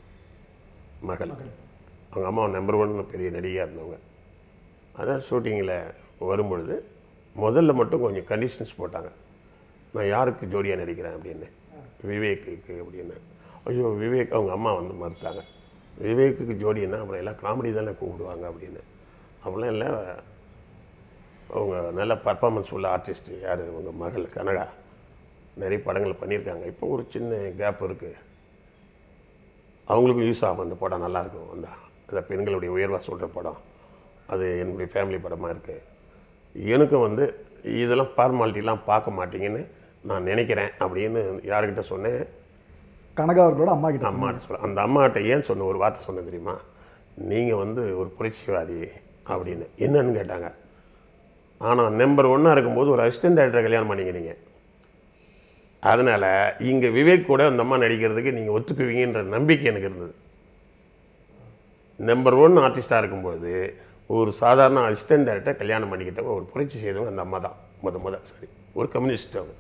மகள், அவங்க அம்மா நம்பர் ஒன் பெரிய நடிகையாக இருந்தவங்க. அதான் ஷூட்டிங்கில் வரும்பொழுது முதல்ல மட்டும் கொஞ்சம் கண்டிஷன்ஸ் போட்டாங்க, நான் யாருக்கு ஜோடியாக நடிக்கிறேன் அப்படின்னு, விவேக்குக்கு அப்படின்னு. ஐயோ விவேக் அவங்க அம்மா வந்து மறுத்தாங்க, விவேக்குக்கு ஜோடின்னா அப்புறம் எல்லாம் காமெடி தானே கூப்பிடுவாங்க அப்படின்னு. அப்படிலாம் இல்லை, அவங்க நல்ல பர்ஃபார்மன்ஸ் உள்ள ஆர்டிஸ்ட். யார் அவங்க மகள் கனகா, நிறைய படங்கள் பண்ணியிருக்காங்க. இப்போ ஒரு சின்ன கேப் இருக்குது, அவங்களுக்கும் யூஸ் ஆகும். அந்த படம் நல்லாயிருக்கும், அந்த அந்த பெண்களுடைய உயர்வாக சொல்கிற படம், அது என்னுடைய ஃபேமிலி படமாக இருக்குது. எனக்கும் வந்து இதெல்லாம் ஃபார்மாலிட்டிலாம் பார்க்க மாட்டீங்கன்னு நான் நினைக்கிறேன் அப்படின்னு யார்கிட்ட சொன்னேன்,
கனகா அவர்களோட அம்மா கிட்ட.
அம்மாட்ட சொல்ல, அந்த அம்மாட்ட ஏன் சொன்ன ஒரு வார்த்தை சொன்ன தெரியுமா, நீங்கள் வந்து ஒரு புரட்சிவாதி அப்படின்னு. என்னன்னு கேட்டாங்க. ஆனால் நம்பர் ஒன்னாக இருக்கும்போது ஒரு அசிஸ்டன்ட் டைரக்டரை கல்யாணம் பண்ணிக்கிறீங்க, அதனால் இங்கே விவேக் கூட அந்த அம்மா நடிக்கிறதுக்கு நீங்கள் ஒத்துக்குவீங்கன்ற நம்பிக்கை எனக்கு இருந்தது. நம்பர் ஒன் ஆர்டிஸ்டாக இருக்கும்போது ஒரு சாதாரண அசிஸ்டன்ட் டைரக்டரை கல்யாணம் பண்ணிக்கிட்டவங்க, ஒரு புரட்சி செய்தவங்க அந்த அம்மா தான் முத முத. சரி, ஒரு கம்யூனிஸ்ட் அவங்க.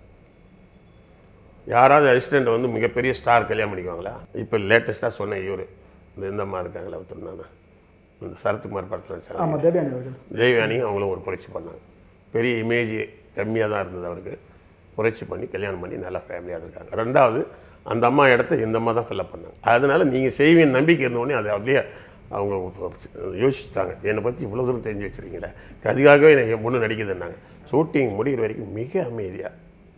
யாராவது அசிஸ்டண்ட் வந்து மிகப்பெரிய ஸ்டார் கல்யாணம் பண்ணிக்குவாங்களா? இப்போ லேட்டஸ்ட்டாக சொன்ன இவர் இந்த இந்த அம்மா இருக்காங்களா, ஒருத்தர் நான் இந்த சரத்குமார் படத்தில் வச்சாங்க,
தேவயானி அவர்கள்,
தேவயானியும் அவங்களும் ஒரு புரட்சி பண்ணாங்க. பெரிய இமேஜ் கம்மியாக தான் இருந்தது அவருக்கு, புரட்சி பண்ணி கல்யாணம் பண்ணி நல்லா ஃபேமிலியாக இருக்காங்க. ரெண்டாவது அந்த அம்மா இடத்த இந்த அம்மா தான் ஃபில்லப் பண்ணாங்க. அதனால் நீங்கள் செய்வீங்க நம்பிக்கை இருந்தோடனே அதை அப்படியே அவங்க யோசிச்சுட்டாங்க, என்னை பற்றி இவ்வளோ தூரம் தெரிஞ்சு வச்சுருக்கீங்களே, அதுக்காகவே என் பொண்ணு நடிக்குதுன்னாங்க. ஷூட்டிங் முடிகிற வரைக்கும் மிக அமைதியாக,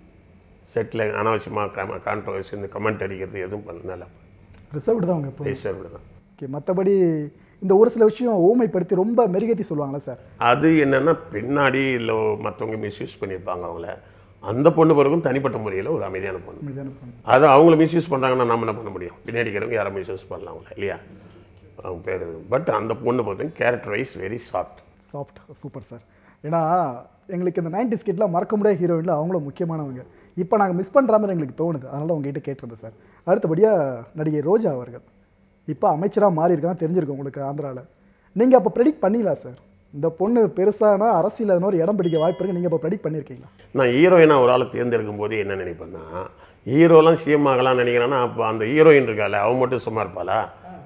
செட்டில் அனாவசியமாக கான்ட்ரவர்சி இந்த கமெண்ட் அடிக்கிறது எதுவும் பண்ண நல்லா
ரிசர்வ்டு தான் அவங்க,
ரிசர்வ்டு தான்.
ஓகே, மற்றபடி இந்த ஒரு சில விஷயம் ஊமைப்படுத்தி ரொம்ப மெருகேற்றி சொல்லுவாங்களா சார்?
அது என்னென்னா பின்னாடி இல்லை மற்றவங்க மிஸ்யூஸ் பண்ணியிருப்பாங்க அவங்கள. அந்த பொண்ணு பிறகும் தனிப்பட்ட முறையில் ஒரு அமைதியான பொண்ணு, அதை அவங்கள மிஸ்யூஸ் பண்ணுறாங்கன்னா நம்ம என்ன பண்ண முடியும்? பின்னாடி இருக்கிறவங்க யாரை மிஸ்யூஸ் பண்ணலாம் அவங்கள இல்லையா, அவங்க பேர். பட் அந்த பொண்ணு பார்த்தீங்கன்னா character wise very soft.
Soft, super sir. ஏன்னா எங்களுக்கு இந்த நைன்டி ஸ்கிட்லாம் மறக்க முடியாத ஹீரோயினில் அவங்களும் முக்கியமானவங்க. இப்போ நாங்கள் மிஸ் பண்ணுற மாதிரி எங்களுக்கு தோணுது, அதனால உங்ககிட்ட கேட்டிருந்தேன் சார். அடுத்தபடியாக நடிகை ரோஜா அவர்கள் இப்போ அமைச்சராக மாறி இருக்காங்க, தெரிஞ்சிருக்கும் உங்களுக்கு ஆந்திராவில். நீங்கள் அப்போ ப்ரெடிக்ட் பண்ணீங்களா சார், இந்த பொண்ணு பெருசானா அரசியல் அதனோட ஒரு இடம் பிடிக்க வாய்ப்பு இருக்குது, நீங்கள் இப்போ ப்ரெடிக்ட் பண்ணியிருக்கீங்களா?
நான் ஹீரோயினாக ஒரு ஆளை தேர்ந்தெடுக்கும் போது என்ன நினைப்பேன்னா, ஹீரோலாம் சிஎம் ஆகலாம்னு நினைக்கிறேன்னா அப்போ அந்த ஹீரோயின் இருக்கால அவன் மட்டும் சும்மா இருப்பாளா?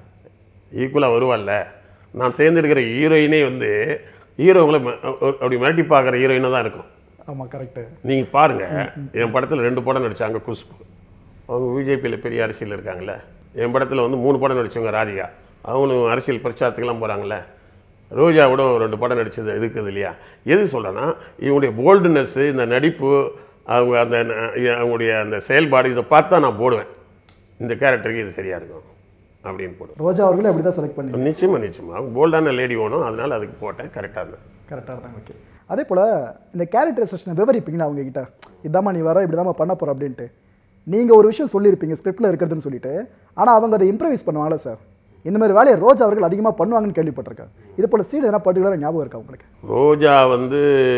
ஈக்குவலாக வருவாள்ல. நான் தேர்ந்தெடுக்கிற ஹீரோயினே வந்து ஹீரோங்களை அப்படி மிரட்டி பார்க்குற ஹீரோயினாக தான் இருக்கும்.
ஆமாம், கரெக்டு.
நீங்கள் பாருங்கள், என் படத்தில் ரெண்டு படம் நடித்தாங்க குஷ்பு, அவங்க பிஜேபியில் பெரிய அரசியல் இருக்காங்களே. என் படத்தில் வந்து மூணு படம் நடித்தவங்க ராதிகா, அவங்களும் அரசியல் பிரச்சாரத்துக்கெல்லாம் போகிறாங்களே. ரோஜாவோட ரெண்டு படம் நடித்தது இருக்குது இல்லையா. எது சொல்கிறேன்னா, இவங்களுடைய போல்டுனஸ்ஸு, இந்த நடிப்பு, அவங்க அந்த அவங்களுடைய அந்த செயல்பாடு, இதை பார்த்து தான் நான் போடுவேன், இந்த கேரக்டருக்கு இது சரியாக இருக்கும் அப்படின்னு போடுவேன்.
ரோஜா அவர்களே அப்படி தான் செலக்ட் பண்ணி?
நிச்சயமாக நிச்சயமாக, அவங்க போல்டான லேடி வேணும், அதனால் அதுக்கு போட்டேன். கரெக்டாக இருந்தேன்.
கரெக்டாக இருந்தாங்க. ஓகே, அதே போல் இந்த கேரக்டரைசேஷனை விவரிப்பீங்களா அவங்ககிட்ட, இதாம்மா நீ வர இப்படி தான் பண்ண போகிற அப்படின்ட்டு? நீங்கள் ஒரு விஷயம் சொல்லியிருப்பீங்க ஸ்கிரிப்டில் இருக்கிறதுன்னு சொல்லிட்டு, ஆனால் அவங்க அதை இம்ப்ரவைஸ் பண்ணுவாங்களா சார்? இந்த மாதிரி வேலையை ரோஜா அவர்கள் அதிகமாக பண்ணுவாங்கன்னு கேள்விப்பட்டிருக்கேன். இது போல் சீன் எதனா பர்டிகுலராக ஞாபகம் இருக்கா உங்களுக்கு?
ரோஜா வந்து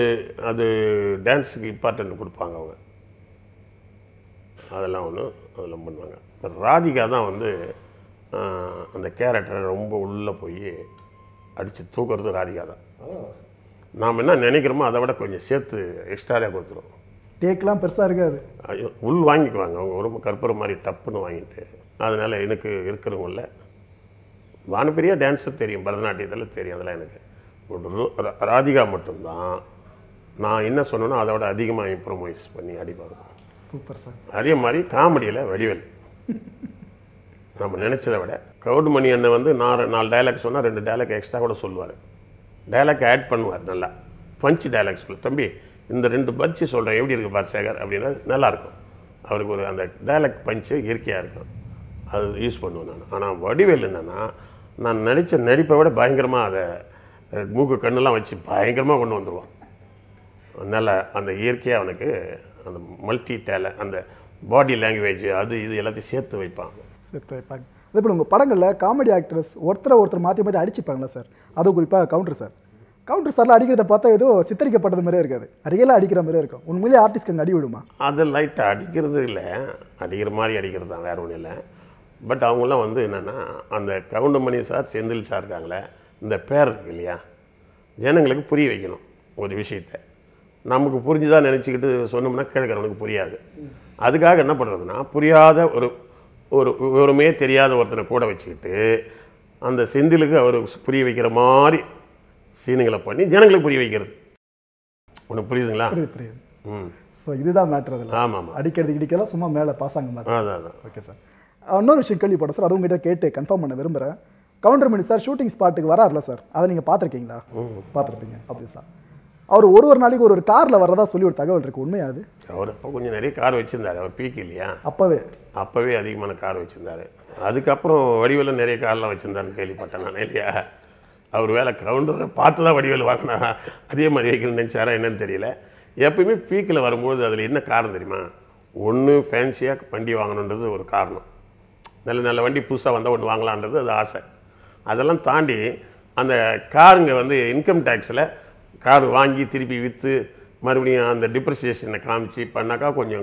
அது டான்ஸுக்கு இம்பார்ட்டன்ட் கொடுப்பாங்க அவங்க, அதெல்லாம் ஒன்று அதெல்லாம் பண்ணுவாங்க. ராதிகா தான் வந்து அந்த கேரக்டரை ரொம்ப உள்ளே போய் அடித்து தூக்குறது ராதிகா தான். நாம் என்ன நினைக்கிறோமோ அதை விட கொஞ்சம் சேர்த்து எக்ஸ்ட்ராவே கொடுத்துருவோம்.
டேக்லாம் பெருசாக இருக்காது,
உள் வாங்கிக்குவாங்க அவங்க ரொம்ப கற்பூரம் மாதிரி டப்புன்னு வாங்கிட்டு. அதனால் எனக்கு இருக்கிறவங்கள வானப்பெரிய டான்ஸர் தெரியும், பரதநாட்டியத்தில் தெரியும், அதெல்லாம் எனக்கு. ராதிகா மட்டும்தான் நான் என்ன சொன்னேனோ அதை விட அதிகமாக இம்ப்ரூவைஸ் பண்ணி அடிப்பாங்க.
Super sir.
அதே மாதிரி காமெடியில் வடிவேல் நம்ம நினச்சதை விட கவுடுமணி அண்ணன் வந்து நான் நாலு டைலாக் சொன்னால் ரெண்டு டைலாக் எக்ஸ்ட்ரா கூட சொல்லுவார், டைலாக் ஆட் பண்ணுவார். நல்லா பஞ்சு டைலாக் சொல்லு தம்பி, இந்த ரெண்டு பஞ்சு சொல்கிறேன் எப்படி இருக்குது பார் சேகர் அப்படின்னா நல்லாயிருக்கும். அவருக்கு ஒரு அந்த டைலாக் பஞ்சு இயற்கையாக இருக்கும், அது யூஸ் பண்ணுவேன் நான். ஆனால் வடிவேல் என்னென்னா நான் நடித்த நடிப்பை விட பயங்கரமாக அதை மூக்கு கண்ணெல்லாம் வச்சு பயங்கரமாக கொண்டு வந்துடுவான். அதனால் அந்த இயற்கையாக அவனுக்கு அந்த மல்டி டேலண்ட், அந்த பாடி லாங்குவேஜ், அது இது எல்லாத்தையும் சேர்த்து வைப்பாங்க
சேர்த்து வைப்பாங்க. அதே போல் உங்கள் படங்களில் காமெடி ஆக்ட்ரஸ் ஒருத்தரை ஒருத்தர் மாற்றி மாற்றி அடிச்சுப்பாங்களா சார்? அதுவும் குறிப்பாக கவுண்டர் சார். கவுண்டர் சாரில் அடிக்கிறத பார்த்தா ஏதோ சித்தரிக்கப்பட்டது மாதிரியே இருக்காது, ரியலாக அடிக்கிற மாதிரியே இருக்கும். உண்மையிலேயே ஆர்டிஸ்ட்க்கு அங்கே அடி விடுமா?
அது லைட்டாக அடிக்கிறது இல்லை, அடிக்கிற மாதிரி அடிக்கிறது தான், வேறு ஒன்றும் இல்லை. பட் அவங்களாம் வந்து என்னென்னா அந்த கவுண்டமணி சார் செந்தில் சார் இருக்காங்களே, இந்த பேர் இருக்கு இல்லையா, ஜனங்களுக்கு புரிய வைக்கணும் ஒரு விஷயத்தை. நமக்கு புரிஞ்சுதான் நினச்சிக்கிட்டு சொன்னோம்னா கேட்குறவனுக்கு புரியாது. அதுக்காக என்ன பண்ணுறதுன்னா புரியாத ஒரு ஒரு விவரமே தெரியாத ஒருத்தனை கூட வச்சுக்கிட்டு அந்த செந்திலுக்கு அவர் புரிய வைக்கிற மாதிரி சீனுங்களை பண்ணி ஜனங்களுக்கு புரிய வைக்கிறது. உனக்கு புரியுதுங்களா?
புரியுது புரியுது.
ம்
ஸோ இதுதான் மேட்ரு. அதில்
ஆமாம் ஆமாம்,
அடிக்கிறது இடிக்கலாம் சும்மா மேலே பாசாங்க மாதிரி.
அதான் அதான்.
Okay sir. இன்னொரு விஷயம் கேள்விப்பட்டேன் சார், அது உங்ககிட்ட கேட்டு கன்ஃபார்ம் பண்ண விரும்புகிறேன். கவுண்டர்மணி சார் ஷூட்டிங் ஸ்பாட்டுக்கு வராருல சார், அதை நீங்கள் பார்த்துருக்கீங்களா? பார்த்துருப்பீங்க. அப்படி சார் அவர் ஒரு ஒரு நாளைக்கு ஒரு ஒரு காரில் வர்றதா சொல்லி ஒரு தகவல் இருக்குது, உண்மையாது?
அவர் அப்போ கொஞ்சம் நிறைய கார் வச்சுருந்தார், அவர் பீக் இல்லையா,
அப்போவே
அப்போவே அதிகமான கார் வச்சுருந்தார். அதுக்கப்புறம் வடிவேல நிறைய கார்லாம் வச்சுருந்தாருன்னு கேள்விப்பட்டேன் நான், இல்லையா? அவர் வேலை கவுண்டரை பார்த்து தான் வடிவேல் வாங்கினா, அதே மாதிரி வைக்கணும்னு நினச்சாரா என்னன்னு தெரியல. எப்பயுமே பீக்கில் வரும்போது அதில் என்ன காரணம் தெரியுமா? ஒன்று ஃபேன்சியாக வண்டி வாங்கணுன்றது ஒரு காரணம், நல்ல நல்ல வண்டி புதுசாக வந்தால் ஒன்று வாங்கலான்றது அது ஆசை. அதெல்லாம் தாண்டி அந்த காருங்க வந்து இன்கம் டேக்ஸில் கார் வாங்கி திருப்பி விற்று மறுபடியும் அந்த டிப்ரிசியேஷனை காமிச்சு பண்ணாக்கா கொஞ்சம்,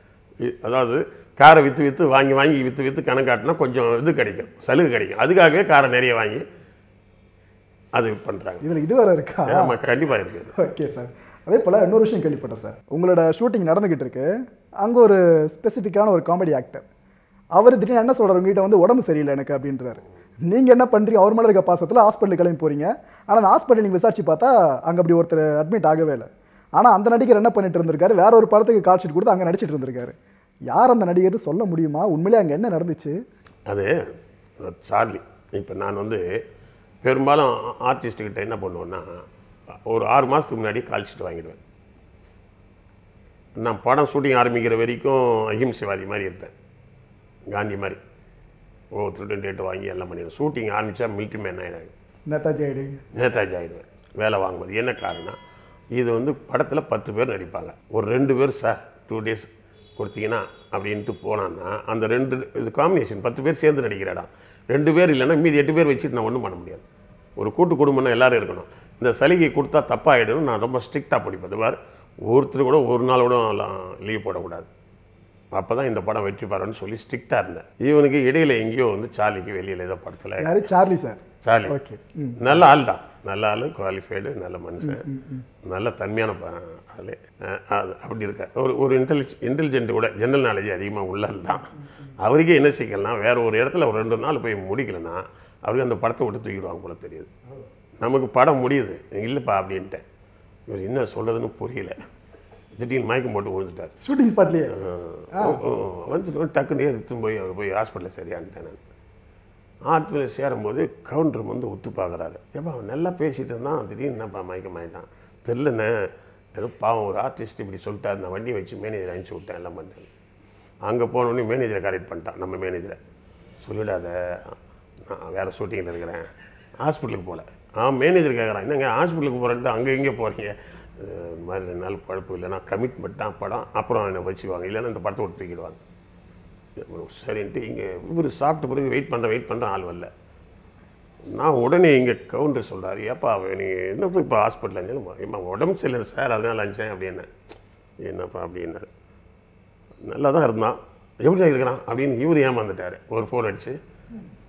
அதாவது காரை விற்று விற்று வாங்கி வாங்கி விற்று விற்று கணக்காட்டினா கொஞ்சம் இது கிடைக்கும், சலுகை கிடைக்கும். அதுக்காகவே காரை நிறைய வாங்கி அது பண்ணுறாங்க.
இதில் இது வேறு இருக்கா?
ஆமாம், கண்டிப்பாக இருக்குது.
Okay sir. அதே போல் இன்னொரு விஷயம் கேள்விப்பட்டேன் சார், உங்களோட ஷூட்டிங் நடந்துக்கிட்டு இருக்கு, அங்கே ஒரு ஸ்பெசிஃபிக்கான ஒரு காமெடி ஆக்டர், அவர் திடீர்னு என்ன சொல்கிறார், உங்ககிட்ட வந்து உடம்பு சரியில்லை எனக்கு அப்படின்றாரு. நீங்கள் என்ன பண்ணுறீங்க, அவர் மேலே இருக்க பாசத்தில் ஹாஸ்பிட்டலுக்கு கிளம்பி போகிறீங்க. ஆனால் அந்த ஹாஸ்பிட்டல் நீங்கள் விசாரிச்சு பார்த்தா அங்கே அப்படி ஒருத்தர் அட்மிட் ஆகவே இல்லை. ஆனால் அந்த நடிகர் என்ன பண்ணிட்டு இருந்திருக்காரு, வேற ஒரு படத்துக்கு கால் ஷீட் கொடுத்து அங்கே நடிச்சிட்டு இருந்திருக்காரு. யார் அந்த நடிகர் சொல்ல முடியுமா? உண்மையிலே அங்கே என்ன நடந்துச்சு?
அது சார்லி. இப்போ நான் வந்து பெரும்பாலும் ஆர்டிஸ்ட்டுக்கிட்ட என்ன பண்ணுவேன்னா ஒரு ஆறு மாதத்துக்கு முன்னாடி கால் ஷீட் வாங்கிடுவேன். நான் படம் ஷூட்டிங் ஆரம்பிக்கிற வரைக்கும் அஹிம்சைவாதி மாதிரி இருப்பேன், காந்தி மாதிரி ஒவ்வொருத்தருடன் டேட்டு வாங்கி எல்லாம் பண்ணிடுவேன். ஷூட்டிங் ஆரம்பித்தா மிலிட்ரி மேன் ஆகிடுவேன்,
நேதாஜி ஆகிடுங்க,
நேதாஜி ஆகிடுவேன் வேலை வாங்கும்போது. என்ன காரணம், இது வந்து படத்தில் பத்து பேர் நடிப்பாங்க, ஒரு ரெண்டு பேர் சார் டூ டேஸ் கொடுத்தீங்கன்னா அப்படின்ட்டு போனான்னா அந்த ரெண்டு இது காம்பினேஷன் பத்து பேர் சேர்ந்து நடிக்கிற இடம். ரெண்டு பேர் இல்லைன்னா மீதி எட்டு பேர் வச்சுட்டு நான் ஒன்றும் பண்ண முடியாது. ஒரு கூட்டு குடும்பம்னா எல்லோரும் இருக்கணும். இந்த சலுகை கொடுத்தா தப்பாகிடும், நான் ரொம்ப ஸ்ட்ரிக்டாக படிப்பேன். இது மாதிரி ஒருத்தர் கூட ஒரு நாள் கூட லீவ் போடக்கூடாது, அப்போ தான் இந்த படம் வெற்றி பெறன்னு சொல்லி ஸ்ட்ரிக்டாக இருந்தேன். இவனுக்கு இடையில எங்கேயோ வந்து சார்லிக்கு வெளியில் ஏதோ படத்தில்,
யாரு சார்லி சார்?
சார்லி ஓகே, நல்ல ஆள் தான், நல்ல ஆள், குவாலிஃபைடு, நல்ல மனுஷன், நல்ல தன்மையான ஆள். அது அப்படி இருக்க ஒரு ஒரு இன்டெலிஜ் இன்டெலிஜென்ட் கூட ஜென்ரல் நாலேஜ் அதிகமாக உள்ளது தான். அவருக்கே என்ன செய்யலாம், வேறு ஒரு இடத்துல ஒரு ரெண்டு நாள் போய் முடிக்கலைன்னா அவருக்கு அந்த படத்தை விட்டு தூக்கிடுவாங்க போல தெரியுது. நமக்கு படம் முடியுது, இல்லைப்பா அப்படின்ட்டேன். இவர் என்ன சொல்கிறதுன்னு புரியல, திடீர்னு மயக்கம் போட்டு விழுந்துட்டார்
ஷூட்டிங் ஸ்பாட்லேயே.
வந்து டக்குன்னு எடுத்து போய் அவர் போய் ஹாஸ்பிட்டலில் சரியான்ட்டேன். நான் ஹாஸ்பிட்டலில் சேரும்போது கவுண்டர் வந்து ஒத்து பார்க்குறாரு. ஏப்பா அவன் நல்லா பேசிகிட்டு இருந்தான், திடீர்னு என்னப்பா மயக்கம் ஆகிட்டான் தெரிலண்ணே, ஏதோ பாவம் ஒரு ஆர்டிஸ்ட் இப்படி சொல்லிட்டாரு, நான் வண்டியை வச்சு மேனேஜர் அனுப்பிச்சி விட்டேன், எல்லாம் பண்ணிட்டேன். அங்கே போனோடனே மேனேஜரை கரெக்ட் பண்ணிட்டான், நம்ம மேனேஜரை. சொல்லிடாத நான் வேறு ஷூட்டிங்கில் இருக்கிறேன், ஹாஸ்பிட்டலுக்கு போகல. ஆ மேனேஜர் கேட்குறான், என்னங்க ஹாஸ்பிட்டலுக்கு போகிறேன்ட்டு அங்கே இங்கே போகிறீங்க, இந்த மாதிரி ரெண்டு நாள் பழப்பு இல்லைன்னா கமிட்மெண்ட் தான் படம், அப்புறம் என்னை வச்சுக்குவாங்க, இல்லைன்னா இந்த படத்தை விட்டு தூக்கிடுவாங்க. சரின்ட்டு இங்கே இவர் சாப்பிட்ட பிறகு வெயிட் பண்ணுற வெயிட் பண்ணுற ஆள் வரல. நான் உடனே இங்கே கவுண்டர் சொல்கிறார், ஏப்பா நீங்கள் என்ன இப்போ ஹாஸ்பிட்டலில் இருந்தாலும் உடம்பு சரியில்லை சார் அதனால் அனுப்பிச்சேன் அப்படின்னு. என்னப்பா அப்படின்னாரு. நல்லா தான் இருந்தான், எப்படி தான் இருக்கிறான் அப்படின்னு இவர் ஏமாந்துட்டார். ஒரு ஃபோன் அடிச்சு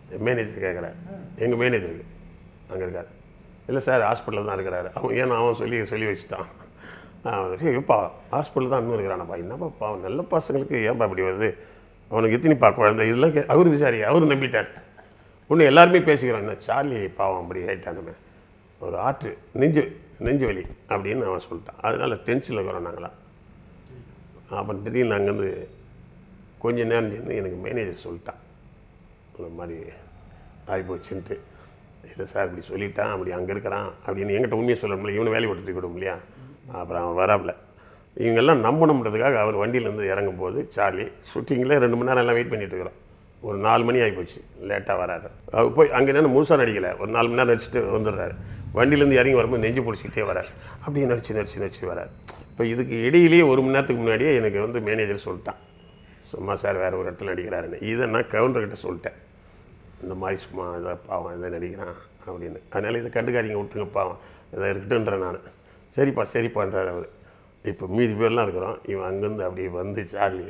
மேனேஜர் கேட்குறாரு, எங்கள் மேனேஜருக்கு அங்கே இருக்கார். இல்லை சார் ஹாஸ்பிட்டலில் தான் இருக்கிறாரு. அவன் ஏன்னா அவன் சொல்லி சொல்லி வச்சுட்டான். எப்பா ஹாஸ்பிட்டல் தான் இன்னும் இருக்கிறானப்பா, என்னப்பா அவன் நல்ல பசங்களுக்கு ஏன்பா இப்படி வருது, அவனுக்கு எத்தினிப்பா குழந்தை, இதெல்லாம் கே அவர் விசாரி அவரு நம்பிட்டார். ஒன்று எல்லாருமே பேசிக்கிறான், என்ன சார்லி பாவம் அப்படி ஆகிட்டானுமே, ஒரு ஆற்று நெஞ்சு நெஞ்சு வலி அப்படின்னு அவன் சொல்லிட்டான். அதனால டென்ஷனில் இருக்கிறோம் நாங்களாம். அப்புறம் திடீர்னு அங்கேருந்து கொஞ்சம் நேரம் சேர்ந்து எனக்கு மேனேஜர் சொல்லிட்டான், இந்த மாதிரி ஆகிப்போச்சுன்ட்டு. இல்லை சார் இப்படி சொல்லிட்டான், அப்படி அங்கே இருக்கிறான் அப்படின்னு என்கிட்ட உண்மையை சொல்லணும்ல, இவனை வேலையை விட்டுட்டு விடும் இல்லையா. அப்புறம் அவன் வராப்புல இவங்கெல்லாம் நம்பணுன்றதுக்காக அவர் வண்டியிலேருந்து இறங்கும் போது சார்லி ஷூட்டிங்கில் ரெண்டு மணி நேரம் எல்லாம் வெயிட் பண்ணிட்டு இருக்கிறோம். ஒரு நாலு மணி ஆகி போச்சு, லேட்டாக வராரு. அவர் போய் அங்கே என்ன முழுசாக நடிக்கலை, ஒரு நாலு மணி நேரம் நடிச்சுட்டு வந்துடுறாரு. வண்டியிலேருந்து இறங்கி வரும்போது நெஞ்சு பிடிச்சிக்கிட்டே வராரு, அப்படியே நடிச்சு நடிச்சு நடிச்சு வராரு. இப்போ இதுக்கு இடையிலேயே ஒரு மணி நேரத்துக்கு முன்னாடியே எனக்கு வந்து மேனேஜர் சொல்லிட்டான், சும்மா சார் வேறு ஒரு இடத்துல நடிக்கிறாருன்னு. இதை நான் கவுண்டர்கிட்ட சொல்லிட்டேன், இந்த மாதிரி சும்மா இதை பாவம் இதை நடிக்கிறான் அப்படின்னு. அதனால் இதை கண்டுக்காதீங்க, விட்டுருங்க பாவம் இதை இருக்கட்டுன்றேன் நான். சரிப்பா சரிப்பான்றார் அவர். இப்போ மீதி பேர்லாம் இருக்கிறோம். இவன் அங்கேருந்து அப்படியே வந்து சார்லி,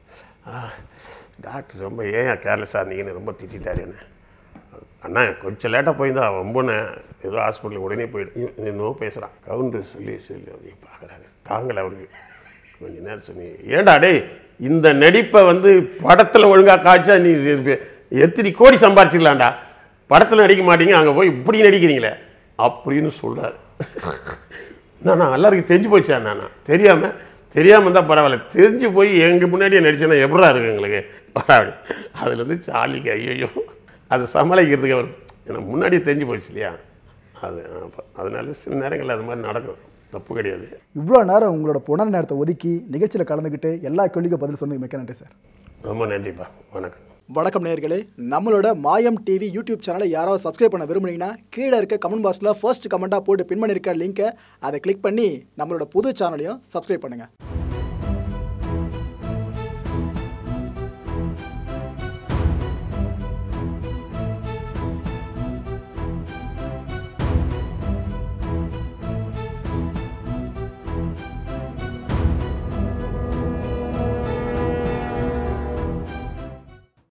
டாக்டர் ரொம்ப ஏன் கேர்லெஸ்ஸாக இருந்தீங்கன்னு ரொம்ப திட்டார் என்ன. அண்ணா கொஞ்சம் லேட்டாக போயிருந்தா ரொம்பண்ணே, ஏதோ ஹாஸ்பிட்டலுக்கு உடனே போயிடு இன்னும் பேசுகிறான். கவுண்டர் சொல்லி சொல்லி அப்படியே பார்க்குறாரு, தாங்கலை அவருக்கு. கொஞ்சம் நேரம் சொன்னி, ஏண்டா டேய் இந்த நடிப்பை வந்து படத்தில் ஒழுங்காக காய்ச்சா நீ எத்தனை கோடி சம்பாரிச்சிக்கலாம்டா, படத்தில் நடிக்க மாட்டீங்க, அங்கே போய் இப்படி நடிக்கிறீங்களே அப்படின்னு சொல்கிறாரு. நான் எல்லாருக்கும் தெரிஞ்சு போச்சா, நான் தெரியாமல் தெரியாமல் தான் பரவாயில்ல, தெரிஞ்சு போய் எங்கள் முன்னாடியே நடிச்சேன்னா எப்படா இருக்கு எங்களுக்கு பரவாயில்ல. அதுலேருந்து சாலிக்கு ஐயோ அதை சமாளிக்கிறதுக்கு அவர் எனக்கு முன்னாடியே தெரிஞ்சு போச்சு இல்லையா. அது அதனால சில நேரங்களில் அது மாதிரி நடக்கும், தப்பு கிடையாது.
இவ்வளோ நேரம் உங்களோட புனர் நேரத்தை ஒதுக்கி நிகழ்ச்சியில் கலந்துக்கிட்டு எல்லா கேள்விக்கும் பதில் சொன்னது மிக்க நன்றி சார்.
ரொம்ப நன்றிப்பா, வணக்கம்.
வணக்கம் நேயர்களே, நம்மளோட மாயம் டிவி யூடியூப் சேனலை யாராவது சப்ஸ்கிரைப் பண்ண விரும்புனீங்கன்னா கீழே இருக்க கமெண்ட் பாக்ஸில் ஃபர்ஸ்ட் கமெண்ட்டாக போட்டு பின் பண்ணியிருக்க லிங்கை அதை கிளிக் பண்ணி நம்மளோட புது சேனலையும் சப்ஸ்கிரைப் பண்ணுங்கள்.